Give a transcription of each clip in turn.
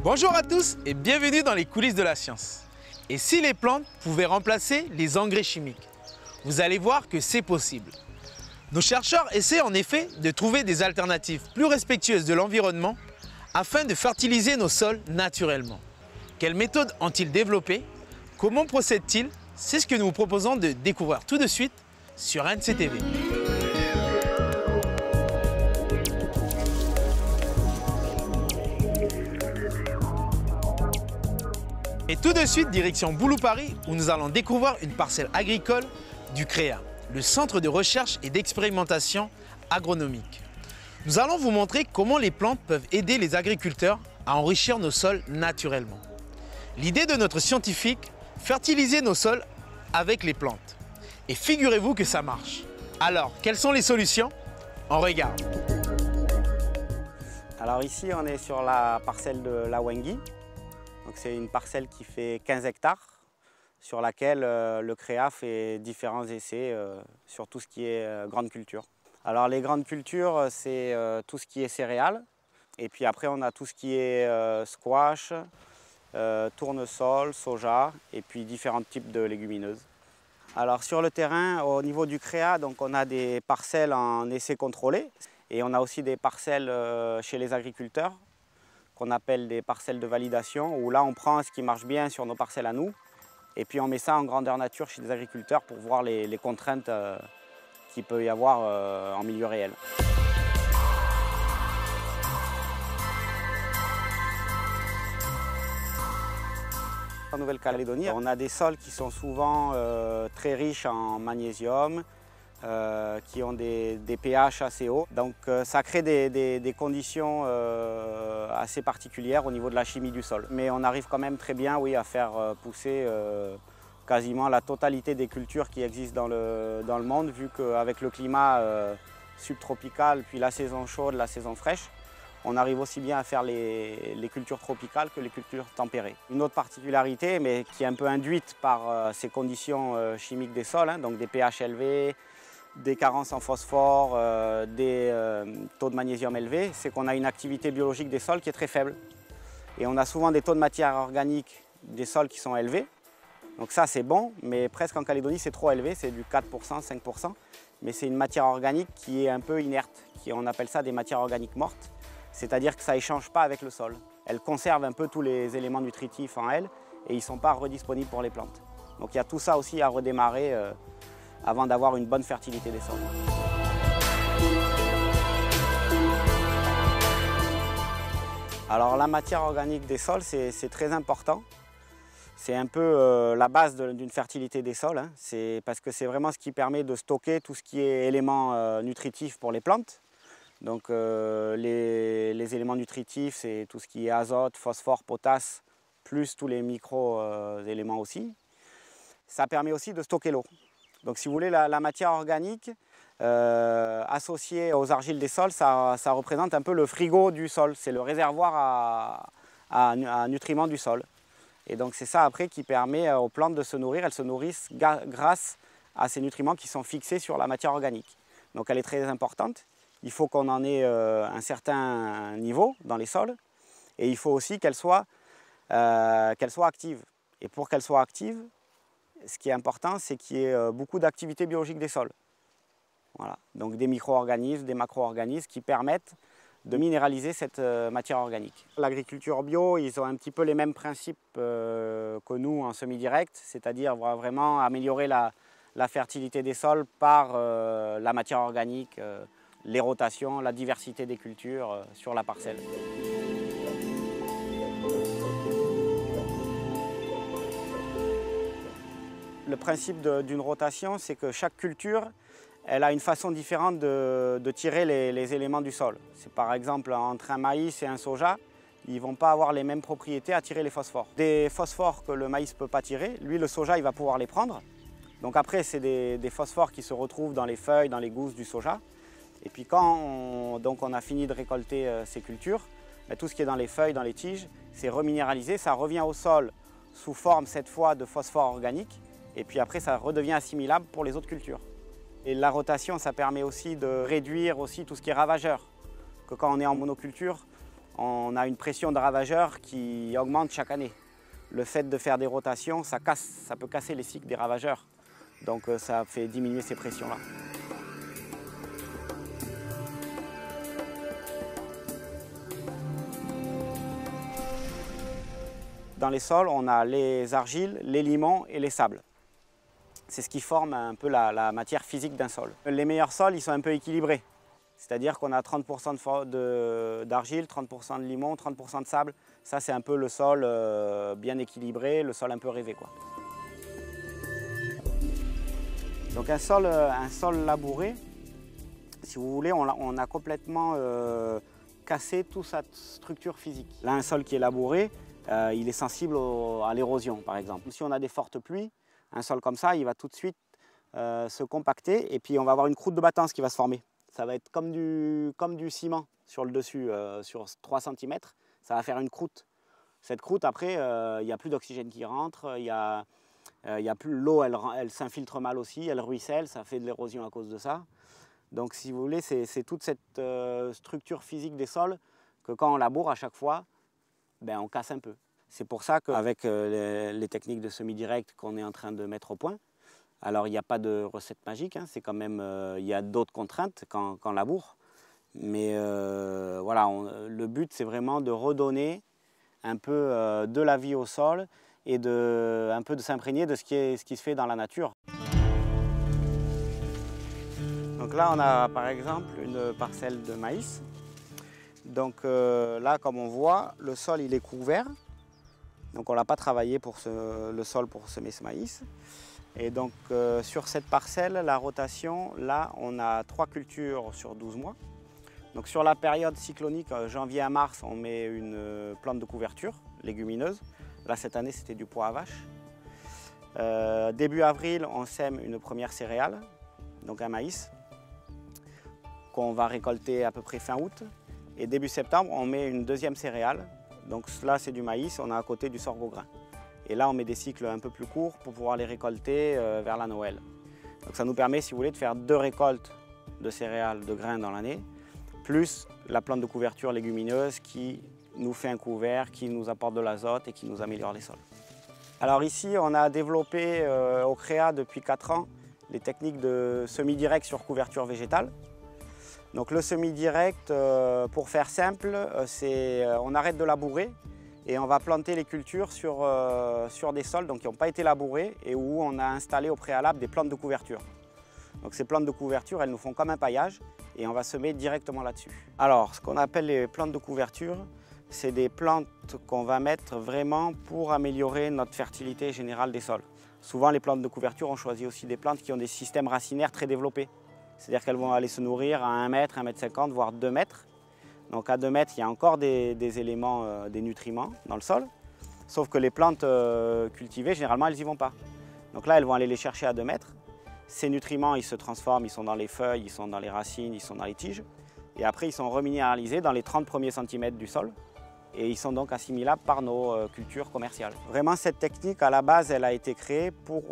Bonjour à tous et bienvenue dans les coulisses de la science. Et si les plantes pouvaient remplacer les engrais chimiques? Vous allez voir que c'est possible. Nos chercheurs essaient en effet de trouver des alternatives plus respectueuses de l'environnement afin de fertiliser nos sols naturellement. Quelles méthodes ont-ils développées? Comment procèdent-ils? C'est ce que nous vous proposons de découvrir tout de suite sur NCTV. Et tout de suite, direction Boulou-Paris, où nous allons découvrir une parcelle agricole du CREA, le Centre de recherche et d'expérimentation agronomique. Nous allons vous montrer comment les plantes peuvent aider les agriculteurs à enrichir nos sols naturellement. L'idée de notre scientifique, fertiliser nos sols avec les plantes. Et figurez-vous que ça marche. Alors, quelles sont les solutions? On regarde. Alors ici, on est sur la parcelle de la Wengui. C'est une parcelle qui fait 15 hectares, sur laquelle le CREA fait différents essais sur tout ce qui est grande culture. Alors les grandes cultures, c'est tout ce qui est céréales, et puis après on a tout ce qui est squash, tournesol, soja, et puis différents types de légumineuses. Alors sur le terrain, au niveau du CREA, donc on a des parcelles en essai contrôlé, et on a aussi des parcelles chez les agriculteurs, qu'on appelle des parcelles de validation, où là on prend ce qui marche bien sur nos parcelles à nous, et puis on met ça en grandeur nature chez des agriculteurs pour voir les contraintes qu'il peut y avoir en milieu réel. En Nouvelle-Calédonie, on a des sols qui sont souvent très riches en magnésium, qui ont des pH assez hauts. Donc ça crée des conditions assez particulières au niveau de la chimie du sol. Mais on arrive quand même très bien à faire pousser quasiment la totalité des cultures qui existent dans le monde, vu qu'avec le climat subtropical, puis la saison chaude, la saison fraîche, on arrive aussi bien à faire les cultures tropicales que les cultures tempérées. Une autre particularité, mais qui est un peu induite par ces conditions chimiques des sols, donc des pH élevés, des carences en phosphore, des taux de magnésium élevés, c'est qu'on a une activité biologique des sols qui est très faible. Et on a souvent des taux de matière organique des sols qui sont élevés. Donc ça c'est bon, mais presque en Calédonie c'est trop élevé, c'est du 4%, 5%. Mais c'est une matière organique qui est un peu inerte, on appelle ça des matières organiques mortes. C'est-à-dire que ça n'échange pas avec le sol. Elle conserve un peu tous les éléments nutritifs en elle et ils ne sont pas redisponibles pour les plantes. Donc il y a tout ça aussi à redémarrer avant d'avoir une bonne fertilité des sols. Alors la matière organique des sols, c'est très important. C'est un peu la base d'une fertilité des sols, parce que c'est vraiment ce qui permet de stocker tout ce qui est éléments nutritifs pour les plantes. Donc les éléments nutritifs, c'est tout ce qui est azote, phosphore, potasse, plus tous les micro-éléments aussi. Ça permet aussi de stocker l'eau. Donc si vous voulez, la matière organique associée aux argiles des sols, ça représente un peu le frigo du sol. C'est le réservoir à nutriments du sol. Et donc c'est ça après qui permet aux plantes de se nourrir. Elles se nourrissent grâce à ces nutriments qui sont fixés sur la matière organique. Donc elle est très importante. Il faut qu'on en ait un certain niveau dans les sols. Et il faut aussi qu'elle soit active. Et pour qu'elle soit active, ce qui est important, c'est qu'il y ait beaucoup d'activité biologique des sols. Voilà. Donc des micro-organismes, des macro-organismes qui permettent de minéraliser cette matière organique. L'agriculture bio, ils ont un petit peu les mêmes principes que nous en semi-direct, c'est-à-dire vraiment améliorer la fertilité des sols par la matière organique, les rotations, la diversité des cultures sur la parcelle. Le principe d'une rotation, c'est que chaque culture, elle a une façon différente de tirer les éléments du sol. C'est par exemple entre un maïs et un soja, ils ne vont pas avoir les mêmes propriétés à tirer les phosphores. Des phosphores que le maïs ne peut pas tirer, lui le soja il va pouvoir les prendre. Donc après c'est des phosphores qui se retrouvent dans les feuilles, dans les gousses du soja. Et puis quand on a fini de récolter ces cultures, tout ce qui est dans les feuilles, dans les tiges, c'est reminéralisé, ça revient au sol sous forme cette fois de phosphore organique. Et puis après, ça redevient assimilable pour les autres cultures. Et la rotation, ça permet aussi de réduire aussi tout ce qui est ravageur. Que quand on est en monoculture, on a une pression de ravageurs qui augmente chaque année. Le fait de faire des rotations, ça peut casser les cycles des ravageurs. Donc ça fait diminuer ces pressions-là. Dans les sols, on a les argiles, les limons et les sables. C'est ce qui forme un peu la matière physique d'un sol. Les meilleurs sols, ils sont un peu équilibrés. C'est-à-dire qu'on a 30% d'argile, 30% de limon, 30% de sable. Ça, c'est un peu le sol bien équilibré, le sol un peu rêvé, quoi. Donc un sol labouré, si vous voulez, on a complètement cassé toute sa structure physique. Là, un sol qui est labouré, il est sensible à l'érosion, par exemple. Si on a des fortes pluies, un sol comme ça, il va tout de suite se compacter et puis on va avoir une croûte de battance qui va se former. Ça va être comme du ciment sur le dessus, sur 3 cm, ça va faire une croûte. Cette croûte, après, il n'y a plus d'oxygène qui rentre, l'eau, elle s'infiltre mal aussi, elle ruisselle, ça fait de l'érosion à cause de ça. Donc si vous voulez, c'est toute cette structure physique des sols que quand on laboure à chaque fois, ben, on casse un peu. C'est pour ça qu'avec les techniques de semi-direct qu'on est en train de mettre au point, alors il n'y a pas de recette magique, hein, c'est quand même, il y a d'autres contraintes quand on laboure. Mais voilà, le but c'est vraiment de redonner un peu de la vie au sol et un peu de s'imprégner de ce qui se fait dans la nature. Donc là on a par exemple une parcelle de maïs. Donc là comme on voit, le sol il est couvert. Donc on ne l'a pas travaillé pour le sol pour semer ce maïs. Et donc sur cette parcelle, la rotation, là on a 3 cultures sur 12 mois. Donc sur la période cyclonique, janvier à mars, on met une plante de couverture légumineuse. Là cette année c'était du pois à vache. Début avril, on sème une première céréale, donc un maïs, qu'on va récolter à peu près fin août. Et début septembre, on met une deuxième céréale. Donc là c'est du maïs, on a à côté du sorgho grain. Et là on met des cycles un peu plus courts pour pouvoir les récolter vers la Noël. Donc ça nous permet, si vous voulez, de faire 2 récoltes de céréales, de grains dans l'année, plus la plante de couverture légumineuse qui nous fait un couvert, qui nous apporte de l'azote et qui nous améliore les sols. Alors ici on a développé au CREA depuis 4 ans les techniques de semi-direct sur couverture végétale. Donc le semi-direct, pour faire simple, on arrête de labourer et on va planter les cultures sur des sols donc, qui n'ont pas été labourés et où on a installé au préalable des plantes de couverture. Donc ces plantes de couverture, elles nous font comme un paillage et on va semer directement là-dessus. Alors ce qu'on appelle les plantes de couverture, c'est des plantes qu'on va mettre vraiment pour améliorer notre fertilité générale des sols. Souvent les plantes de couverture, on choisit aussi des plantes qui ont des systèmes racinaires très développés. C'est-à-dire qu'elles vont aller se nourrir à 1 mètre, 1,50 m, voire 2 mètres. Donc à 2 mètres, il y a encore des éléments, des nutriments dans le sol. Sauf que les plantes cultivées, généralement, elles n'y vont pas. Donc là, elles vont aller les chercher à 2 mètres. Ces nutriments, ils se transforment, ils sont dans les feuilles, ils sont dans les racines, ils sont dans les tiges. Et après, ils sont reminéralisés dans les 30 premiers centimètres du sol. Et ils sont donc assimilables par nos cultures commerciales. Vraiment, cette technique, à la base, elle a été créée pour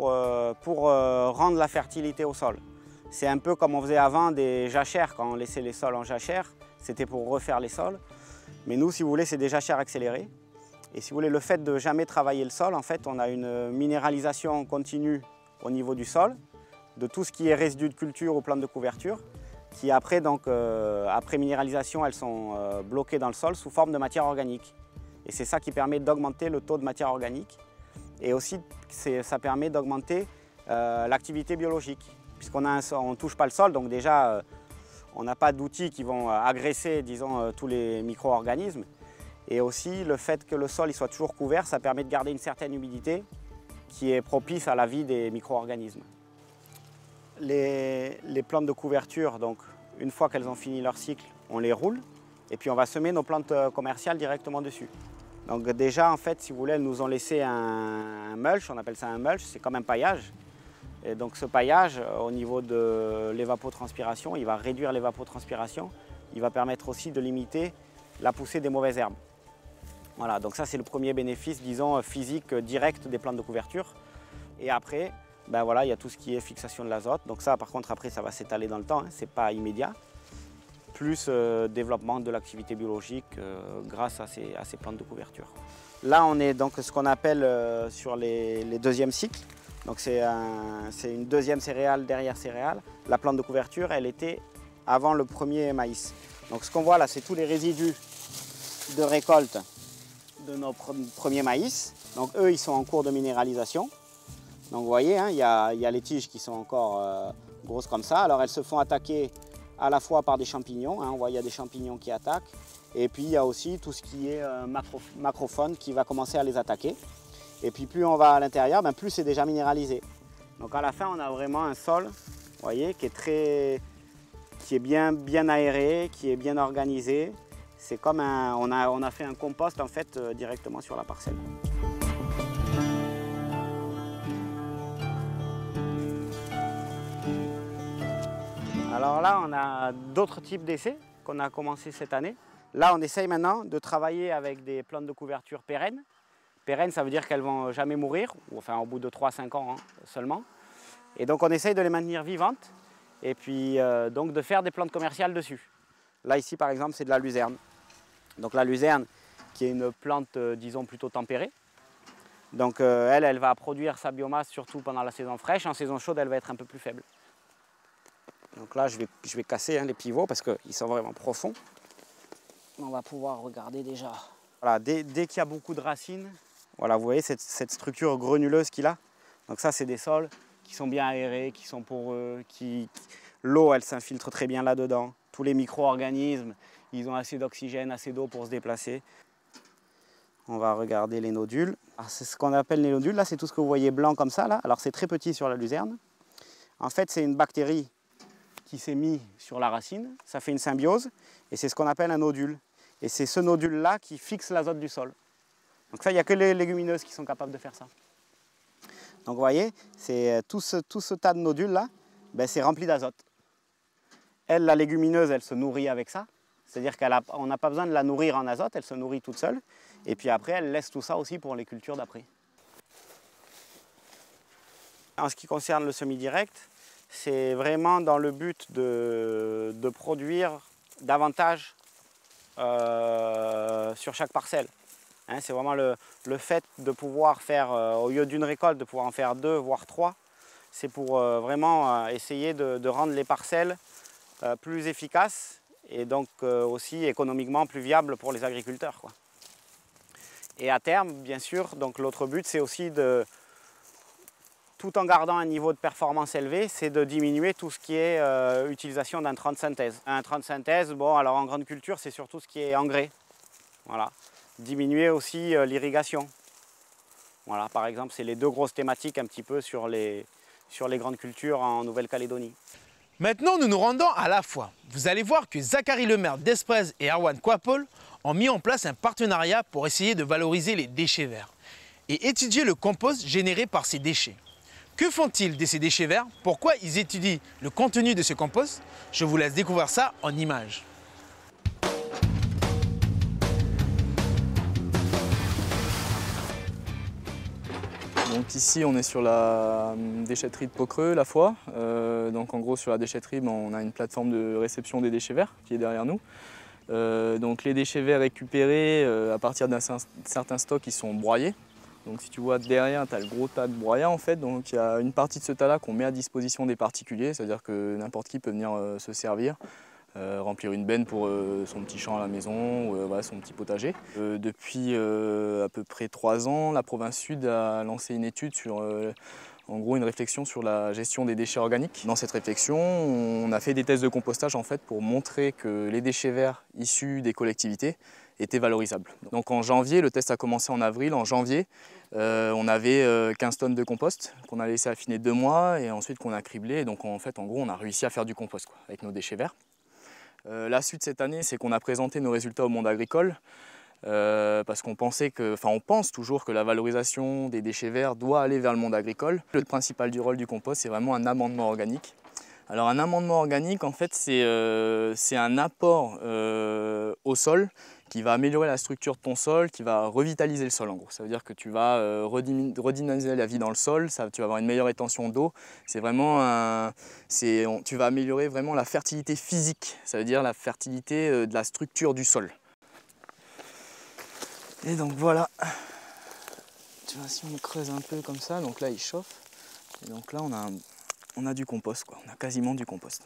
rendre la fertilité au sol. C'est un peu comme on faisait avant des jachères, quand on laissait les sols en jachère, c'était pour refaire les sols. Mais nous, si vous voulez, c'est des jachères accélérées. Et si vous voulez, le fait de jamais travailler le sol, en fait, on a une minéralisation continue au niveau du sol, de tout ce qui est résidus de culture ou plantes de couverture, qui après, donc, après minéralisation, elles sont bloquées dans le sol sous forme de matière organique. Et c'est ça qui permet d'augmenter le taux de matière organique. Et aussi, ça permet d'augmenter l'activité biologique. Puisqu'on ne touche pas le sol, donc déjà on n'a pas d'outils qui vont agresser, disons, tous les micro-organismes. Et aussi le fait que le sol il soit toujours couvert, ça permet de garder une certaine humidité qui est propice à la vie des micro-organismes. Les plantes de couverture, donc une fois qu'elles ont fini leur cycle, on les roule et puis on va semer nos plantes commerciales directement dessus. Donc déjà en fait, si vous voulez, elles nous ont laissé un mulch, on appelle ça un mulch, c'est comme un paillage. Et donc ce paillage, au niveau de l'évapotranspiration, il va réduire l'évapotranspiration. Il va permettre aussi de limiter la poussée des mauvaises herbes. Voilà, donc ça c'est le premier bénéfice, disons, physique direct des plantes de couverture. Et après, ben voilà, il y a tout ce qui est fixation de l'azote. Donc ça par contre après ça va s'étaler dans le temps, hein, c'est pas immédiat. plus développement de l'activité biologique grâce à ces plantes de couverture. Là, on est donc ce qu'on appelle sur les deuxièmes cycles. Donc c'est une deuxième céréale derrière céréale. La plante de couverture, elle était avant le premier maïs. Donc ce qu'on voit là, c'est tous les résidus de récolte de nos premiers maïs. Donc eux, ils sont en cours de minéralisation. Donc vous voyez, hein, il y a les tiges qui sont encore grosses comme ça. Alors elles se font attaquer à la fois par des champignons, hein, on voit il y a des champignons qui attaquent, et puis il y a aussi tout ce qui est macrofaune qui va commencer à les attaquer. Et puis plus on va à l'intérieur, ben, plus c'est déjà minéralisé. Donc à la fin, on a vraiment un sol, vous voyez, qui est bien aéré, qui est bien organisé. C'est comme on a fait un compost en fait directement sur la parcelle. Alors là, on a d'autres types d'essais qu'on a commencé cette année. Là, on essaye maintenant de travailler avec des plantes de couverture pérennes. Pérennes, ça veut dire qu'elles ne vont jamais mourir, enfin au bout de 3-5 ans hein, seulement. Et donc on essaye de les maintenir vivantes et puis donc de faire des plantes commerciales dessus. Là ici par exemple, c'est de la luzerne. Donc la luzerne qui est une plante, disons, plutôt tempérée. Donc elle va produire sa biomasse surtout pendant la saison fraîche. En saison chaude, elle va être un peu plus faible. Donc là, je vais casser hein, les pivots parce qu'ils sont vraiment profonds. On va pouvoir regarder déjà. Voilà, dès qu'il y a beaucoup de racines, voilà, vous voyez cette structure grenuleuse qu'il a. Donc ça, c'est des sols qui sont bien aérés, qui sont poreux, l'eau, elle s'infiltre très bien là-dedans. Tous les micro-organismes, ils ont assez d'oxygène, assez d'eau pour se déplacer. On va regarder les nodules. C'est ce qu'on appelle les nodules. Là, c'est tout ce que vous voyez blanc comme ça. Là. Alors, c'est très petit sur la luzerne. En fait, c'est une bactérie qui s'est mise sur la racine. Ça fait une symbiose et c'est ce qu'on appelle un nodule. Et c'est ce nodule-là qui fixe l'azote du sol. Donc ça, il n'y a que les légumineuses qui sont capables de faire ça. Donc vous voyez, tout ce tas de nodules-là, ben, c'est rempli d'azote. Elle, la légumineuse, elle se nourrit avec ça. C'est-à-dire qu'on n'a pas besoin de la nourrir en azote, elle se nourrit toute seule. Et puis après, elle laisse tout ça aussi pour les cultures d'après. En ce qui concerne le semi-direct, c'est vraiment dans le but de produire davantage sur chaque parcelle. Hein, c'est vraiment le fait de pouvoir faire, au lieu d'une récolte, de pouvoir en faire 2, voire 3. C'est pour vraiment essayer de rendre les parcelles plus efficaces et donc aussi économiquement plus viables pour les agriculteurs, quoi. Et à terme, bien sûr, donc l'autre but, c'est aussi tout en gardant un niveau de performance élevé, c'est de diminuer tout ce qui est utilisation d'intrants de synthèse. Intrants de synthèse, bon, alors en grande culture, c'est surtout ce qui est engrais. Voilà. Diminuer aussi l'irrigation. Voilà, par exemple, c'est les 2 grosses thématiques un petit peu sur les grandes cultures en Nouvelle-Calédonie. Maintenant, nous nous rendons à la foire. Vous allez voir que Zachary Lemaire d'Esprez et Erwan Kwapol ont mis en place un partenariat pour essayer de valoriser les déchets verts et étudier le compost généré par ces déchets. Que font-ils de ces déchets verts? Pourquoi ils étudient le contenu de ce compost? Je vous laisse découvrir ça en images. Donc ici on est sur la déchetterie de Pocreux, la Foix. Donc en gros sur la déchetterie on a une plateforme de réception des déchets verts qui est derrière nous. Donc les déchets verts récupérés à partir d'un certain stock ils sont broyés. Donc si tu vois derrière tu as le gros tas de broyat en fait. Donc il y a une partie de ce tas là qu'on met à disposition des particuliers, c'est-à-dire que n'importe qui peut venir se servir. Remplir une benne pour son petit champ à la maison, ou voilà, son petit potager. Depuis à peu près 3 ans, la province Sud a lancé une étude sur, en gros, une réflexion sur la gestion des déchets organiques. Dans cette réflexion, on a fait des tests de compostage en fait, pour montrer que les déchets verts issus des collectivités étaient valorisables. Donc en janvier, le test a commencé en avril, en janvier, on avait 15 tonnes de compost qu'on a laissé affiner 2 mois et ensuite qu'on a criblé. Et donc en fait, en gros, on a réussi à faire du compost quoi, avec nos déchets verts. La suite cette année, c'est qu'on a présenté nos résultats au monde agricole parce qu'on pensait on pense toujours que la valorisation des déchets verts doit aller vers le monde agricole. Le principal du rôle du compost, c'est vraiment un amendement organique. Alors un amendement organique, en fait, c'est un apport au sol qui va améliorer la structure de ton sol, qui va revitaliser le sol en gros. Ça veut dire que tu vas redynamiser la vie dans le sol, tu vas avoir une meilleure rétention d'eau. C'est vraiment tu vas améliorer vraiment la fertilité physique, ça veut dire la fertilité de la structure du sol. Et donc voilà, tu vois, si on creuse un peu comme ça, donc là il chauffe, et donc là on a du compost, quoi. On a quasiment du compost.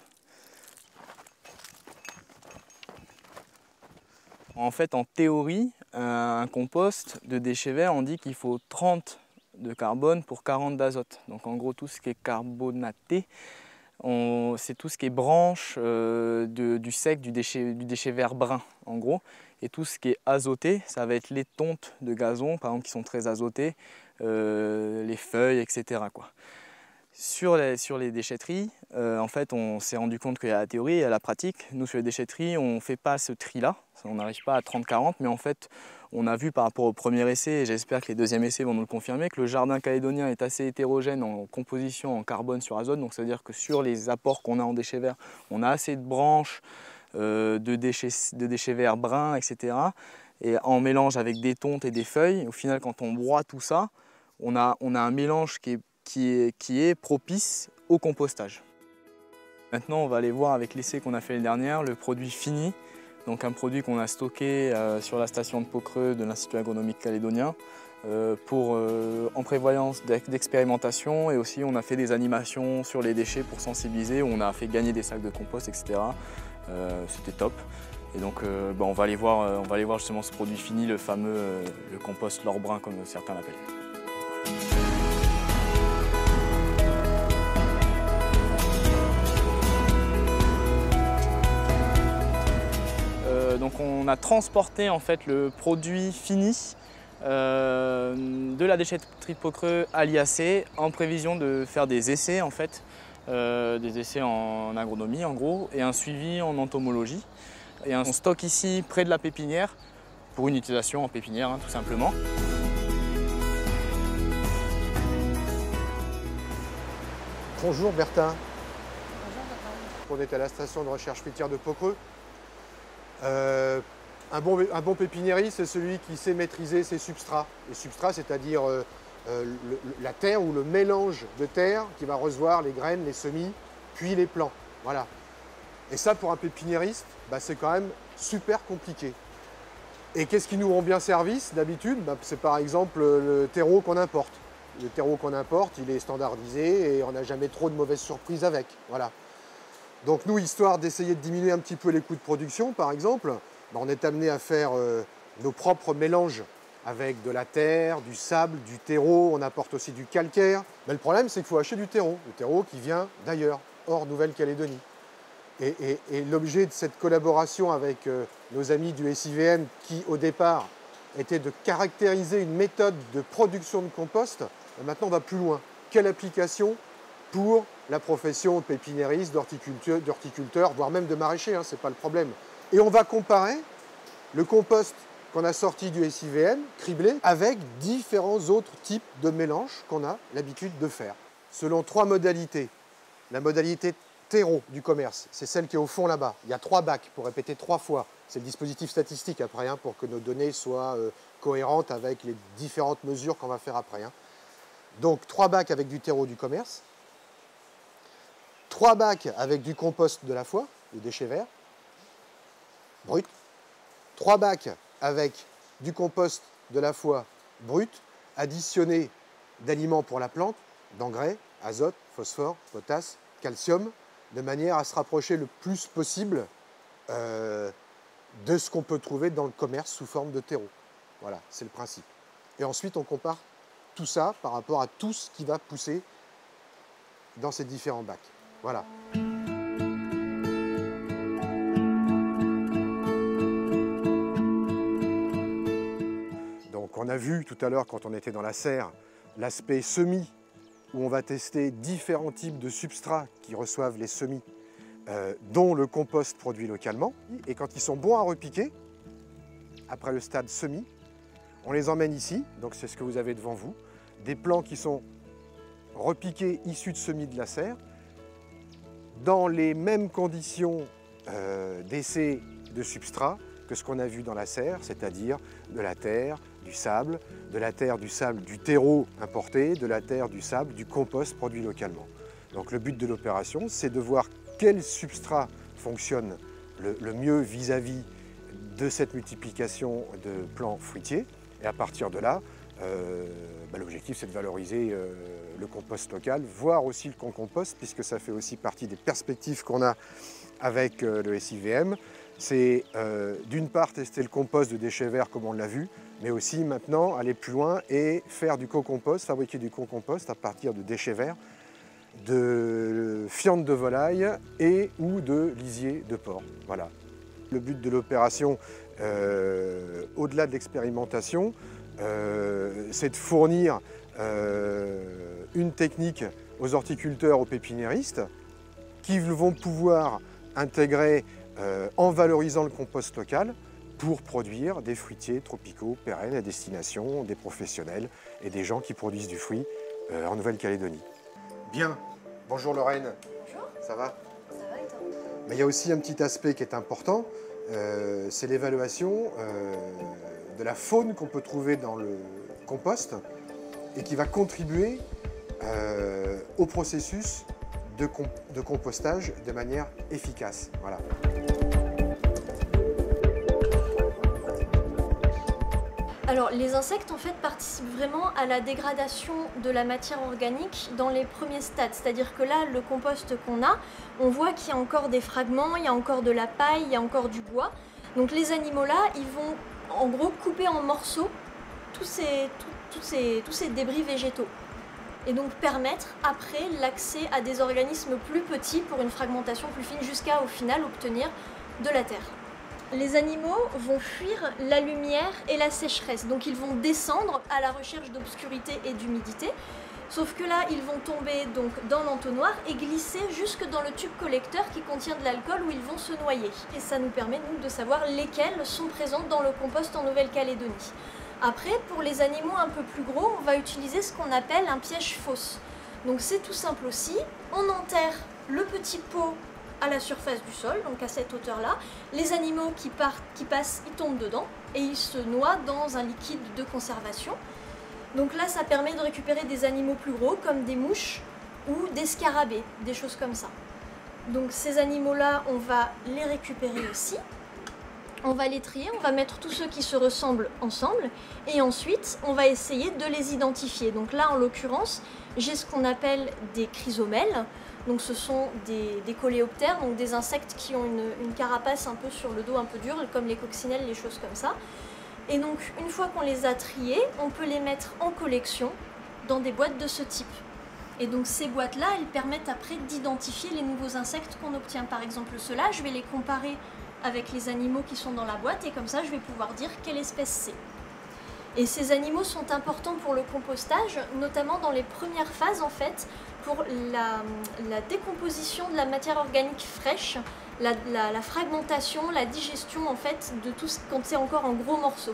En fait, en théorie, un compost de déchets verts, on dit qu'il faut 30 de carbone pour 40 d'azote. Donc en gros, tout ce qui est carbonaté, c'est tout ce qui est branche du sec, du déchet vert brun, en gros. Et tout ce qui est azoté, ça va être les tontes de gazon, par exemple, qui sont très azotées, les feuilles, etc., quoi. Sur les déchetteries, en fait, on s'est rendu compte qu'il y a la théorie et la pratique. Nous, sur les déchetteries, on ne fait pas ce tri-là. On n'arrive pas à 30-40, mais en fait, on a vu par rapport au premier essai, et j'espère que les deuxièmes essais vont nous le confirmer, que le jardin calédonien est assez hétérogène en composition en carbone sur azote. Donc, ça veut dire que sur les apports qu'on a en déchets verts, on a assez de branches, de déchets verts bruns, etc. Et en mélange avec des tontes et des feuilles, au final, quand on broie tout ça, on a un mélange qui est propice au compostage. Maintenant, on va aller voir avec l'essai qu'on a fait l'année dernière, le produit fini. Donc un produit qu'on a stocké sur la station de Pocreux de l'Institut agronomique calédonien en prévoyance d'expérimentation, et aussi on a fait des animations sur les déchets pour sensibiliser, où on a fait gagner des sacs de compost, etc. C'était top. Et donc on va aller voir justement ce produit fini, le fameux le compost l'or brun comme certains l'appellent. Donc on a transporté en fait le produit fini de la déchetterie de Pocreux à l'IAC en prévision de faire des essais en fait, des essais en agronomie en gros, et un suivi en entomologie. Et on stocke ici près de la pépinière pour une utilisation en pépinière, hein, tout simplement. Bonjour Bertin. Bonjour. On est à la station de recherche fruitière de Pocreux. Un bon pépiniériste, c'est celui qui sait maîtriser ses substrats. Les substrats, c'est-à-dire la terre ou le mélange de terre qui va recevoir les graines, les semis, puis les plants. Voilà. Et ça, pour un pépiniériste, c'est quand même super compliqué. Et qu'est-ce qui nous rend bien service d'habitude? C'est par exemple le terreau qu'on importe. Le terreau qu'on importe, il est standardisé et on n'a jamais trop de mauvaises surprises avec. Voilà. Donc nous, histoire d'essayer de diminuer un petit peu les coûts de production, par exemple, on est amené à faire nos propres mélanges avec de la terre, du sable, du terreau, on apporte aussi du calcaire. Mais le problème, c'est qu'il faut acheter du terreau, le terreau qui vient d'ailleurs, hors Nouvelle-Calédonie. Et l'objet de cette collaboration avec nos amis du SIVN, qui au départ était de caractériser une méthode de production de compost, maintenant on va plus loin. Quelle application pour la profession de pépiniériste, d'horticulteur, voire même de maraîcher, hein, ce n'est pas le problème. Et on va comparer le compost qu'on a sorti du SIVN, criblé, avec différents autres types de mélanges qu'on a l'habitude de faire, selon 3 modalités. La modalité terreau du commerce, c'est celle qui est au fond là-bas. Il y a 3 bacs pour répéter 3 fois. C'est le dispositif statistique après, hein, pour que nos données soient cohérentes avec les différentes mesures qu'on va faire après. Hein. Donc 3 bacs avec du terreau du commerce, 3 bacs avec du compost de la foi, le déchet vert, brut, 3 bacs avec du compost de la foi brut, additionné d'aliments pour la plante, d'engrais, azote, phosphore, potasse, calcium, de manière à se rapprocher le plus possible de ce qu'on peut trouver dans le commerce sous forme de terreau. Voilà, c'est le principe. Et ensuite, on compare tout ça par rapport à tout ce qui va pousser dans ces différents bacs. Voilà. Donc on a vu tout à l'heure quand on était dans la serre l'aspect semis, où on va tester différents types de substrats qui reçoivent les semis, dont le compost produit localement. Et quand ils sont bons à repiquer, après le stade semis, on les emmène ici, donc c'est ce que vous avez devant vous, des plants qui sont repiqués issus de semis de la serre, dans les mêmes conditions d'essai de substrat que ce qu'on a vu dans la serre, c'est-à-dire de la terre, du sable, du terreau importé, de la terre, du sable, du compost produit localement. Donc le but de l'opération, c'est de voir quel substrat fonctionne le mieux vis-à-vis de cette multiplication de plants fruitiers. Et à partir de là, l'objectif c'est de valoriser le compost local, voire aussi le concompost, puisque ça fait aussi partie des perspectives qu'on a avec le SIVM. C'est d'une part tester le compost de déchets verts comme on l'a vu, mais aussi maintenant aller plus loin et faire du co-compost, fabriquer du co-compost à partir de déchets verts, de fientes de volaille et ou de lisier de porc. Voilà. Le but de l'opération, au-delà de l'expérimentation, c'est de fournir une technique aux horticulteurs, aux pépiniéristes, qui vont pouvoir intégrer en valorisant le compost local pour produire des fruitiers tropicaux pérennes à destination des professionnels et des gens qui produisent du fruit en Nouvelle-Calédonie. Bien, bonjour Lorraine. Bonjour. Ça va? Ça va et toi? Mais il y a aussi un petit aspect qui est important, c'est l'évaluation de la faune qu'on peut trouver dans le compost et qui va contribuer au processus de compostage de manière efficace. Voilà. Alors les insectes en fait participent vraiment à la dégradation de la matière organique dans les premiers stades. C'est-à-dire que là, le compost qu'on a, on voit qu'il y a encore des fragments, il y a encore de la paille, il y a encore du bois. Donc les animaux là, ils vont en gros couper en morceaux tous ces débris végétaux. Et donc permettre après l'accès à des organismes plus petits pour une fragmentation plus fine jusqu'à au final obtenir de la terre. Les animaux vont fuir la lumière et la sécheresse, donc ils vont descendre à la recherche d'obscurité et d'humidité, sauf que là ils vont tomber donc dans l'entonnoir et glisser jusque dans le tube collecteur qui contient de l'alcool où ils vont se noyer. Et ça nous permet nous de savoir lesquels sont présents dans le compost en Nouvelle-Calédonie. Après, pour les animaux un peu plus gros, on va utiliser ce qu'on appelle un piège fausse. Donc c'est tout simple aussi, on enterre le petit pot à la surface du sol, donc à cette hauteur-là. Les animaux qui passent, ils tombent dedans et ils se noient dans un liquide de conservation. Donc là, ça permet de récupérer des animaux plus gros comme des mouches ou des scarabées, des choses comme ça. Donc ces animaux-là, on va les récupérer aussi. On va les trier, on va mettre tous ceux qui se ressemblent ensemble et ensuite on va essayer de les identifier. Donc là en l'occurrence j'ai ce qu'on appelle des chrysomèles, donc ce sont des coléoptères, donc des insectes qui ont une carapace un peu sur le dos un peu dure comme les coccinelles, les choses comme ça. Et donc une fois qu'on les a triés, on peut les mettre en collection dans des boîtes de ce type. Et donc ces boîtes-là, elles permettent après d'identifier les nouveaux insectes qu'on obtient. Par exemple ceux-là, je vais les comparer avec les animaux qui sont dans la boîte et comme ça je vais pouvoir dire quelle espèce c'est. Et ces animaux sont importants pour le compostage, notamment dans les premières phases en fait, pour la décomposition de la matière organique fraîche, la fragmentation, la digestion en fait de tout ce quand c'est encore en gros morceaux.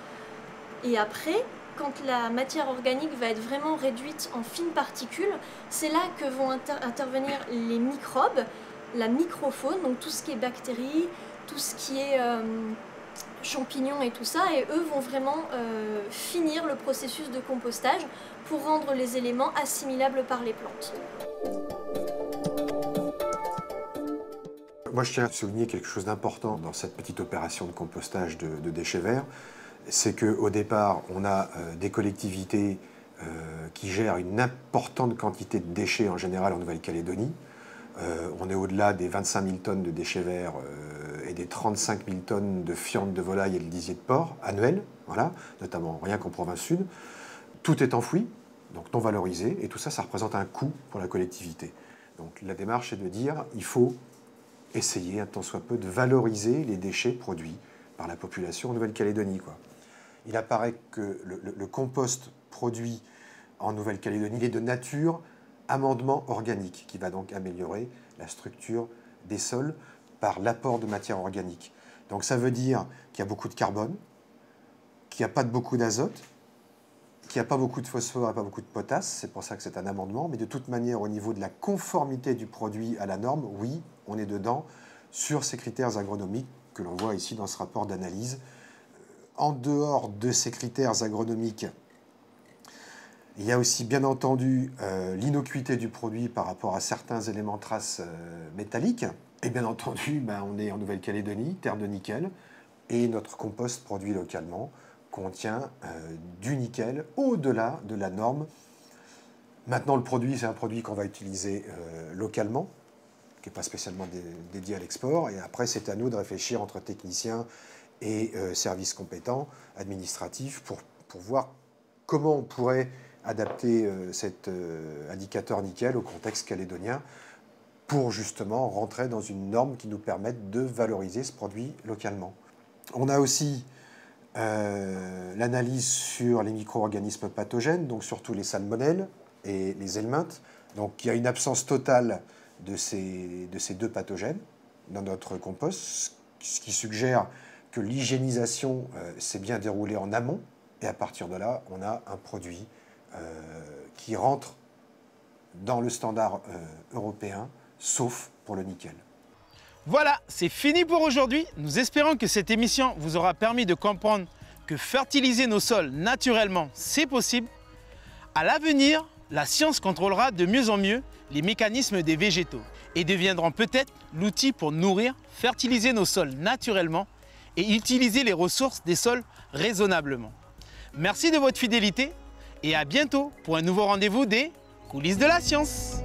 Et après, quand la matière organique va être vraiment réduite en fines particules, c'est là que vont intervenir les microbes, la microfaune, donc tout ce qui est bactéries, tout ce qui est champignons et tout ça, et eux vont vraiment finir le processus de compostage pour rendre les éléments assimilables par les plantes. Moi, je tiens à souligner quelque chose d'important dans cette petite opération de compostage de déchets verts, c'est qu'au départ, on a des collectivités qui gèrent une importante quantité de déchets en général en Nouvelle-Calédonie. On est au-delà des 25 000 tonnes de déchets verts et des 35 000 tonnes de fientes de volaille et de lisier de porc annuels, voilà, notamment rien qu'en province sud. Tout est enfoui, donc non valorisé, et tout ça, ça représente un coût pour la collectivité. Donc la démarche est de dire il faut essayer, un tant soit peu, de valoriser les déchets produits par la population en Nouvelle-Calédonie, quoi. Il apparaît que le compost produit en Nouvelle-Calédonie il est de nature amendement organique, qui va donc améliorer la structure des sols par l'apport de matière organique. Donc ça veut dire qu'il y a beaucoup de carbone, qu'il n'y a pas beaucoup d'azote, qu'il n'y a pas beaucoup de phosphore et pas beaucoup de potasse, c'est pour ça que c'est un amendement, mais de toute manière, au niveau de la conformité du produit à la norme, oui, on est dedans sur ces critères agronomiques que l'on voit ici dans ce rapport d'analyse. En dehors de ces critères agronomiques, il y a aussi bien entendu l'innocuité du produit par rapport à certains éléments traces métalliques. Et bien entendu, on est en Nouvelle-Calédonie, terre de nickel, et notre compost produit localement contient du nickel au-delà de la norme. Maintenant, le produit, c'est un produit qu'on va utiliser localement, qui n'est pas spécialement dédié à l'export. Et après, c'est à nous de réfléchir entre techniciens et services compétents, administratifs, pour voir comment on pourrait adapter cet indicateur nickel au contexte calédonien pour justement rentrer dans une norme qui nous permette de valoriser ce produit localement. On a aussi l'analyse sur les micro-organismes pathogènes, donc surtout les salmonelles et les helminthes. Donc il y a une absence totale de ces deux pathogènes dans notre compost, ce qui suggère que l'hygiénisation s'est bien déroulée en amont, et à partir de là, on a un produit qui rentre dans le standard européen, sauf pour le nickel. Voilà, c'est fini pour aujourd'hui. Nous espérons que cette émission vous aura permis de comprendre que fertiliser nos sols naturellement, c'est possible. À l'avenir, la science contrôlera de mieux en mieux les mécanismes des végétaux et deviendront peut-être l'outil pour nourrir, fertiliser nos sols naturellement et utiliser les ressources des sols raisonnablement. Merci de votre fidélité et à bientôt pour un nouveau rendez-vous des coulisses de la science.